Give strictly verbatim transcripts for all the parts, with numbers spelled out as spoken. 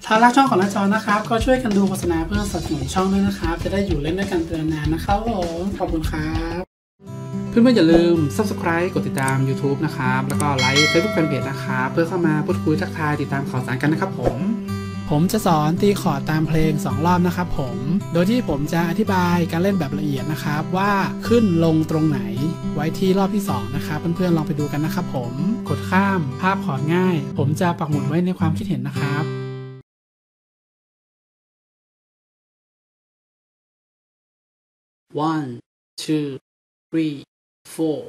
ถ้ารักช่องของน้าจอนะครับก็ช่วยกันดูโฆษณาเพื่อสนับสนุนช่องด้วยนะครับจะได้อยู่เล่นด้วยกันเป็นนานนะครับผมขอบคุณครับเพื่อนๆอย่าลืม ซับสไครบ์ กดติดตาม ยูทูบ นะครับแล้วก็ไลค์ เฟซบุ๊ก แฟนเพจ นะครับเพื่อเข้ามาพูดคุยทักทายติดตามข่าวสารกันนะครับผมผมจะสอนตีคอร์ดตามเพลงสองรอบนะครับผมโดยที่ผมจะอธิบายการเล่นแบบละเอียดนะครับว่าขึ้นลงตรงไหนไว้ที่รอบที่สองนะครับเพื่อนๆลองไปดูกันนะครับผมกดข้ามภาพคอร์ดง่ายผมจะปักหมุดไว้ในความคิดเห็นนะครับ one two three four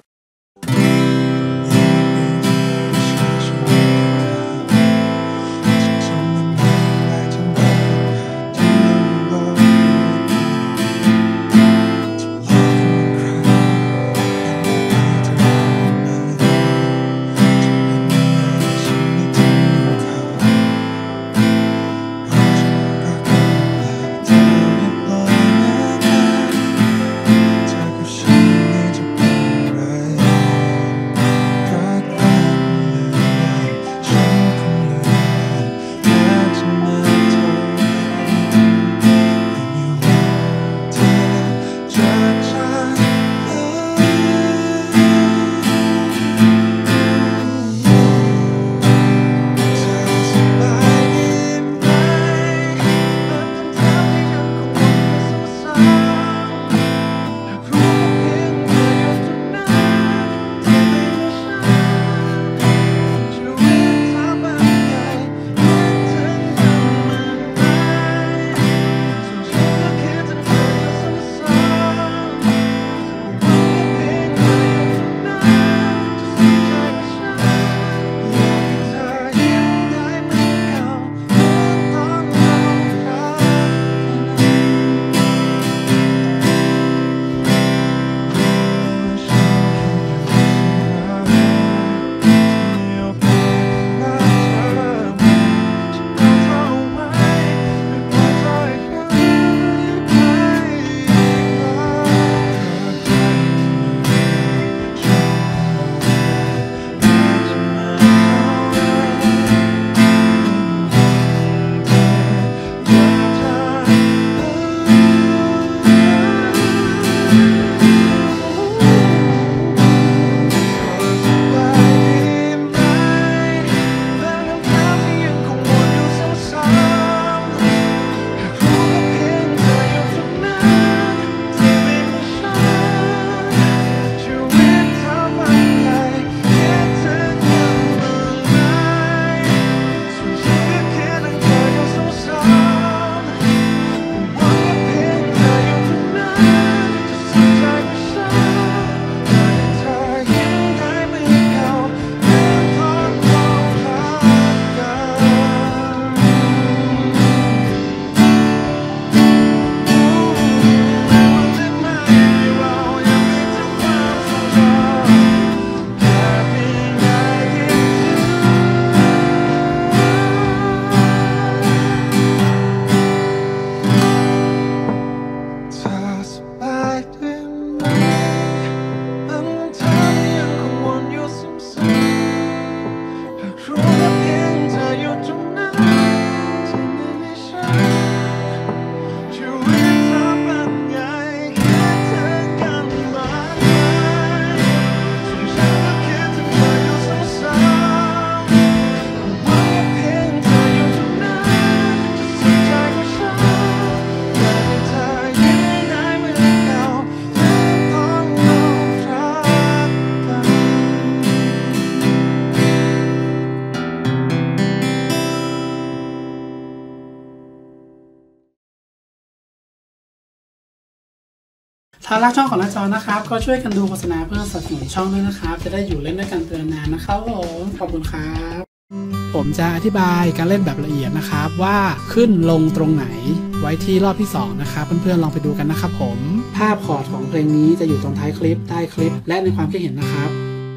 ถ้ารักช่องของน้าจอนะครับก็ช่วยกันดูโฆษณาเพื่อสนับสนุนช่องด้วยนะครับจะได้อยู่เล่นด้วยกันเป็นนานนะครับผมขอบคุณครับผมจะอธิบายการเล่นแบบละเอียดนะครับว่าขึ้นลงตรงไหนไว้ที่รอบที่สองนะครับเพื่อนๆลองไปดูกันนะครับผมภาพคอร์ดของเพลงนี้จะอยู่ตรงท้ายคลิปใต้คลิปและในความคิดเห็นนะครับ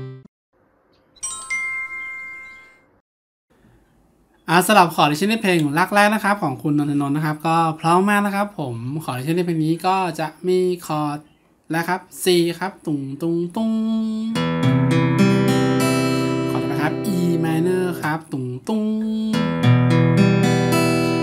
อ่าสำหรับคอร์ดที่ใช้ในเพลงรักแรกนะครับของคุณนนทนนท์นะครับก็พร้อมมากนะครับผมคอร์ดที่ใช้ในเพลงนี้ก็จะมีคอร์ดแล้วครับ C ครับตุงตุงตุงคอร์ดนะครับ E minor ครับตุงตุง